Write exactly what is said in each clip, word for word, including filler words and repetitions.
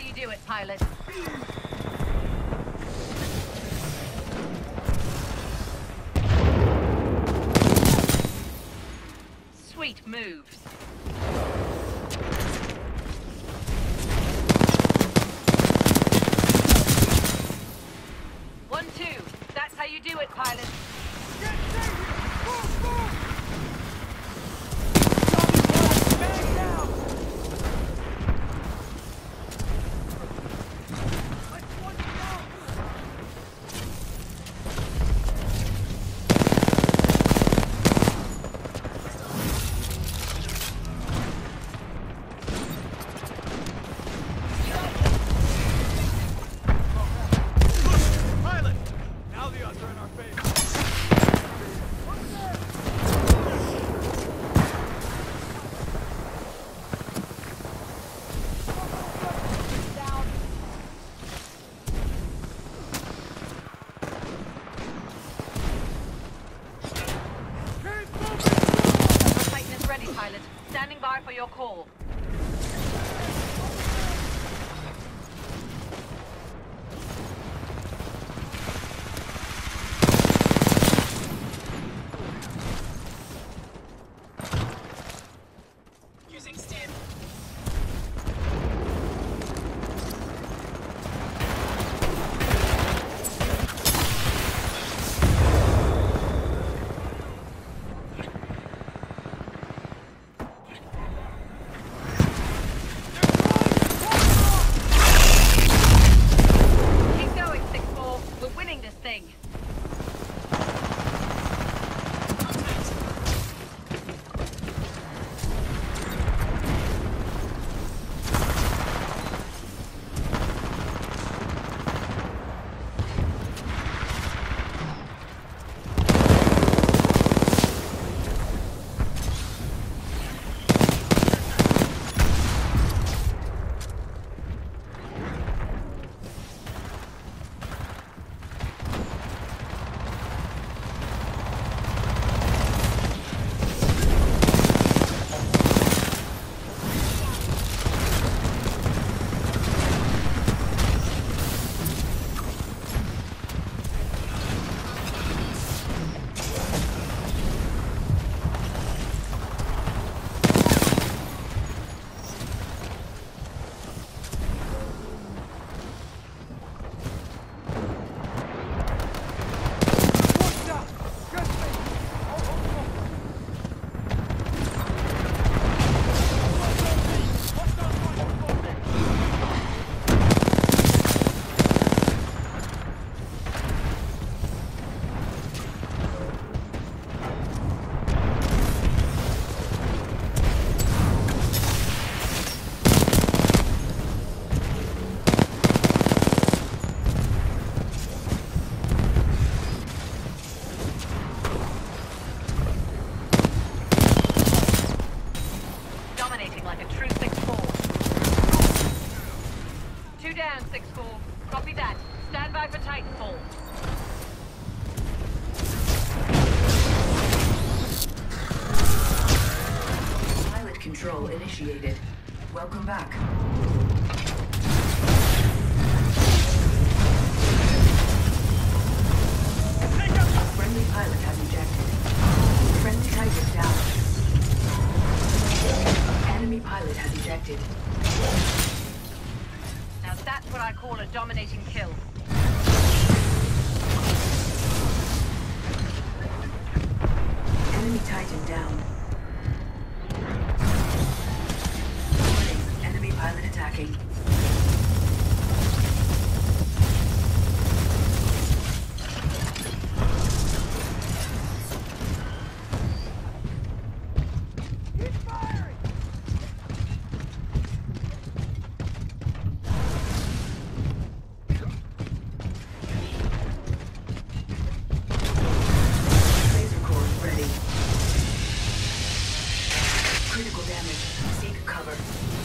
you do it, pilot. Sweet moves. One, two. That's how you do it, pilot. Get safe! Move, move! Bang down! Let's one down! Pilot! Now the odds are in our favor. Titan is ready, pilot. Standing by for your call. Using stim. Keep going, six four. We're winning this thing. One down! Good thing! Oh, oh, oh. What's up, Dominating like a true six four. Two down, six four. Copy that. Stand by for Titanfall. Pilot control initiated. Welcome back. Friendly pilot has ejected. Friendly Titan down. Enemy pilot has ejected. Now that's what I call a dominating kill. Enemy Titan down. Warning, enemy pilot attacking. Keep firing! Laser core ready. Critical damage. Seek cover.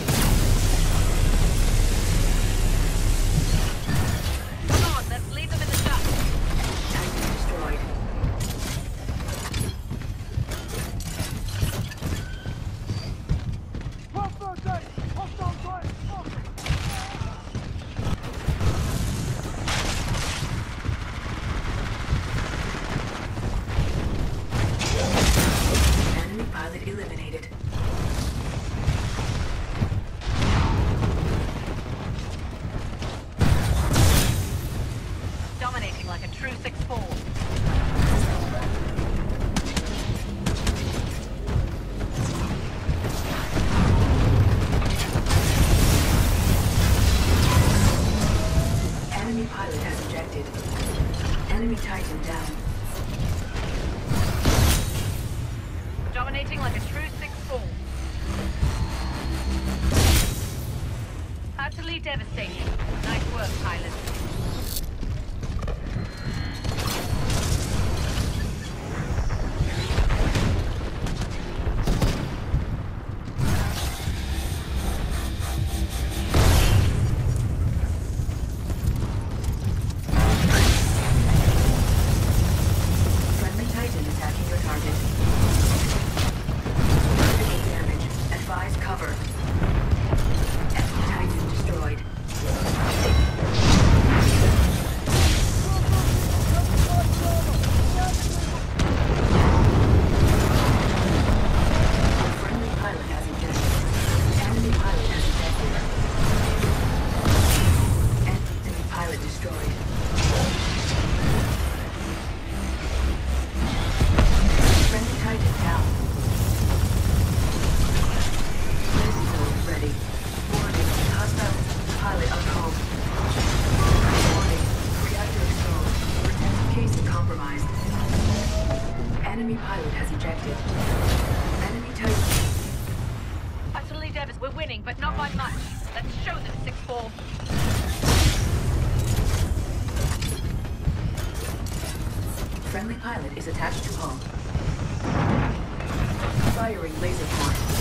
Come on, let's leave them in the dust. Titan destroyed. One thirty! Hostile Titan! pilot eliminated. Dominating like a true six four. Enemy pilot has ejected. Enemy Titan down. Dominating like a true six four. Utterly devastating. Nice work, pilot. Friendly Titan attacking your target. Critical damage. Advise cover. Enemy Titan destroyed. Friendly pilot has ejected. Enemy pilot has ejected. Enemy pilot destroyed. Friendly Titan down. Laser node ready. Warning, hostile pilot uncalled. Warning, reactor exposed. Protective casing compromised. Enemy pilot has ejected. Enemy Titan. Utterly devastating. We're winning, but not by much. Let's show them six four. Friendly pilot is attached to hull. Firing laser point.